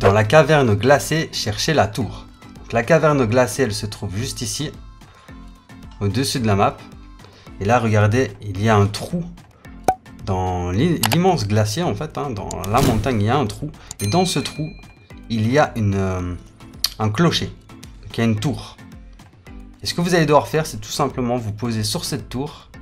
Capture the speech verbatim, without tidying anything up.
dans la caverne glacée, chercher la tour. Donc, la caverne glacée, elle se trouve juste ici, au-dessus de la map. Et là, regardez, il y a un trou dans l'immense glacier, en fait. Hein, dans la montagne, il y a un trou. Et dans ce trou, il y a une, euh, un clocher. Donc, il y a une tour. Et ce que vous allez devoir faire, c'est tout simplement vous poser sur cette tour